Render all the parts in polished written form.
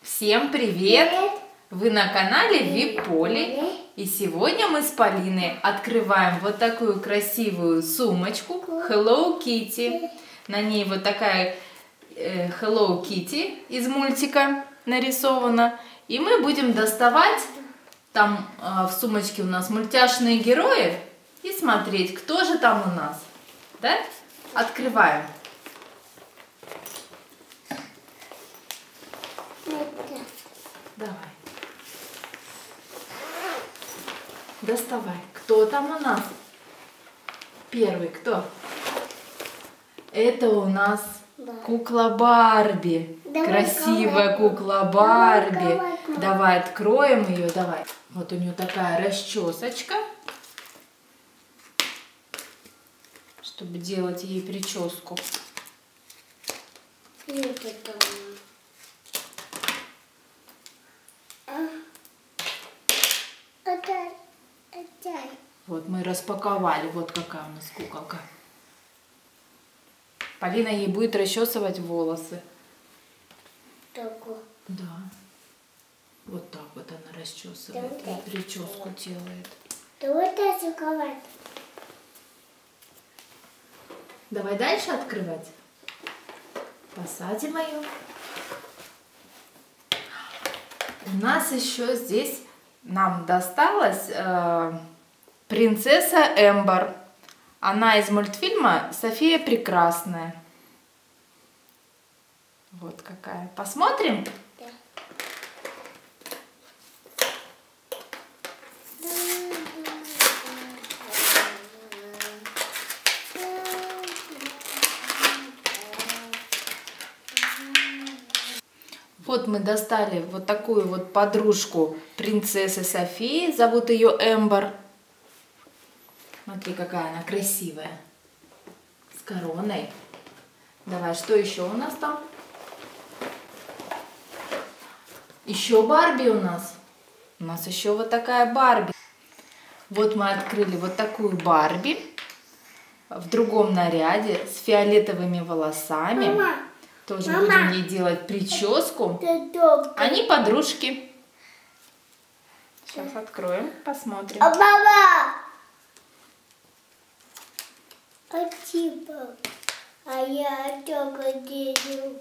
Всем привет! Вы на канале Виполи. И сегодня мы с Полиной открываем вот такую красивую сумочку Hello Kitty. На ней вот такая Hello Kitty из мультика нарисована. И мы будем доставать, там в сумочке у нас мультяшные герои, и смотреть, кто же там у нас. Да? Открываем. Давай. Доставай. Кто там у нас? Первый кто? Это у нас кукла Барби. Красивая кукла Барби. Давай откроем ее. Давай. Вот у нее такая расчесочка, чтобы делать ей прическу. Вот мы распаковали. Вот какая у нас куколка. Полина ей будет расчесывать волосы. Такой. Да. Вот так вот она расчесывает. И прическу делает. Давай дальше открывать. Посадим ее. У нас еще здесь нам досталась принцесса Эмбер. Она из мультфильма «София Прекрасная». Вот какая. Посмотрим? Да. Вот мы достали вот такую вот подружку принцессы Софии. Зовут ее Эмбер. Смотри, какая она красивая. С короной. Давай, что еще у нас там? Еще Барби у нас. У нас еще вот такая Барби. Вот мы открыли вот такую Барби. В другом наряде. С фиолетовыми волосами. Мама. Тоже Мама. будем ей делать прическу. Они подружки. Сейчас откроем, посмотрим. Мама! А я только делаю.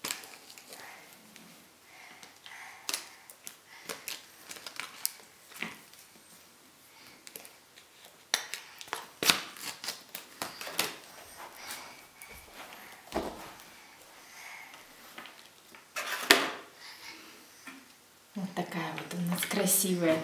Вот такая вот у нас красивая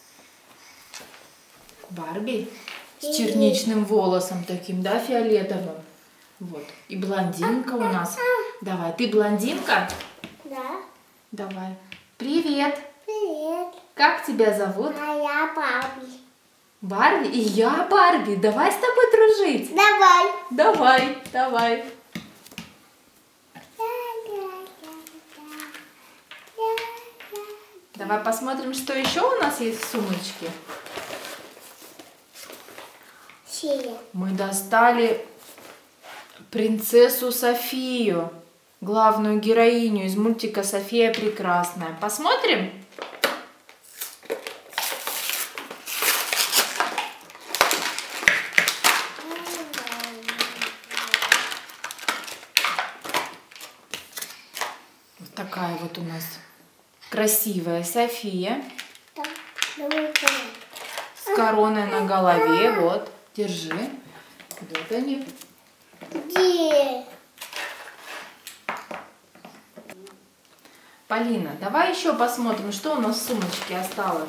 Барби с черничным волосом таким, да, фиолетовым. Вот. И блондинка у нас. Давай, ты блондинка? Да. Давай. Привет. Привет. Как тебя зовут? А я Барби. Барби? И я Барби. Давай с тобой дружить. Давай. Давай, давай. Давай посмотрим, что еще у нас есть в сумочке. Мы достали принцессу Софию, главную героиню из мультика «София Прекрасная». Посмотрим? Вот такая вот у нас красивая София. С короной на голове. Вот, держи. Вот они. Где? Полина, давай еще посмотрим, что у нас в сумочке осталось.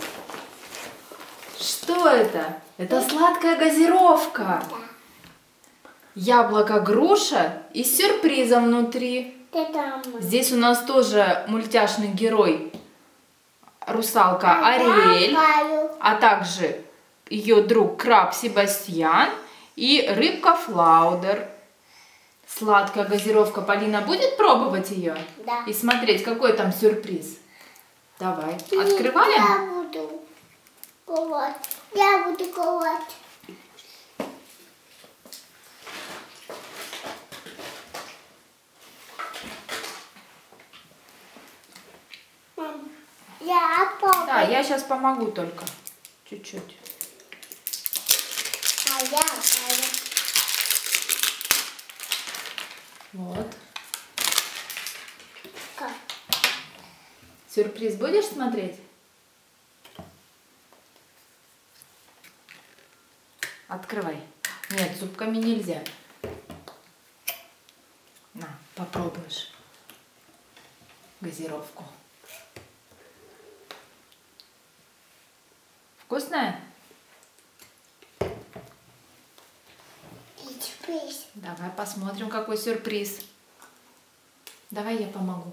Что это? Это сладкая газировка. Яблоко, груша и с сюрпризом внутри. Здесь у нас тоже мультяшный герой, русалка Ариэль, а также ее друг краб Себастьян и рыбка Флаудер. Сладкая газировка. Полина будет пробовать ее? Да. И смотреть, какой там сюрприз. Давай, открываем? Я буду ковать. Я буду ковать. Я папа. Да, я сейчас помогу только. Чуть-чуть. А я. Вот. Как? Сюрприз будешь смотреть? Открывай. Нет, зубками нельзя. На, попробуешь газировку. Вкусная? Сюрприз. Давай посмотрим, какой сюрприз. Давай я помогу.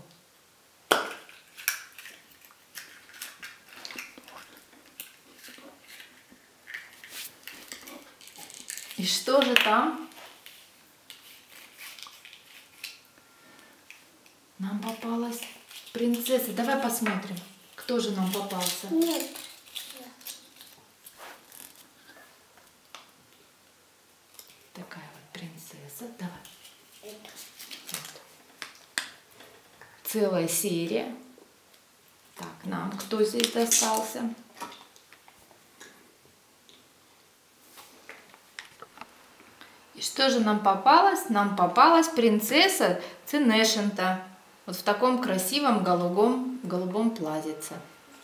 И что же там? Нам попалась принцесса. Давай посмотрим, кто же нам попался. Нет. Такая вот принцесса. Давай. Вот. Целая серия. Так, нам кто здесь достался? И что же нам попалось? Нам попалась принцесса Цинешента. Вот в таком красивом голубом платьице.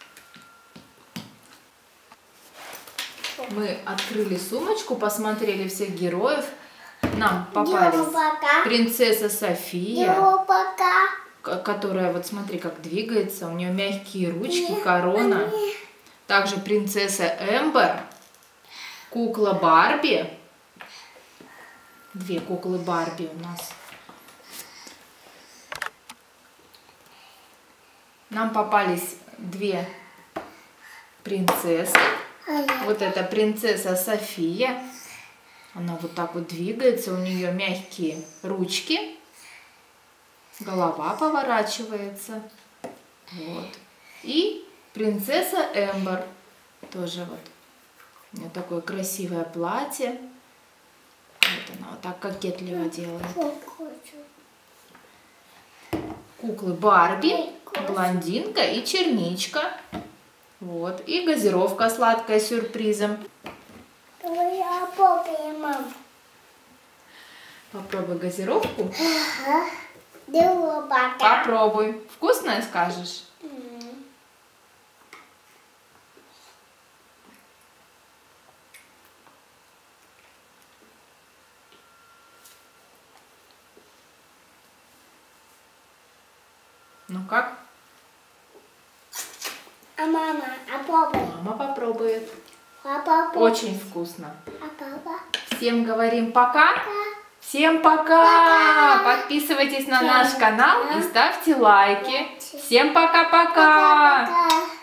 Мы открыли сумочку, посмотрели всех героев. Нам попались принцесса София, которая, вот смотри, как двигается. У нее мягкие ручки, корона. Также принцесса Эмбер, кукла Барби. Две куклы Барби у нас. Нам попались две принцессы. Вот эта принцесса София. Она вот так вот двигается. У нее мягкие ручки. Голова поворачивается. Вот. И принцесса Эмбер. Тоже вот. У нее такое красивое платье. Вот она вот так кокетливо делает. Куклы Барби, блондинка и черничка. Вот. И газировка сладкая с сюрпризом. Я попробую, мам. Попробуй газировку. Ага. Попробуй. Вкусная, скажешь? Ну как? А мама, попробуй. Мама попробует. Папа. Очень вкусно. А папа? Всем говорим пока. Всем пока. Подписывайтесь на наш канал и ставьте лайки. Всем пока-пока. Пока.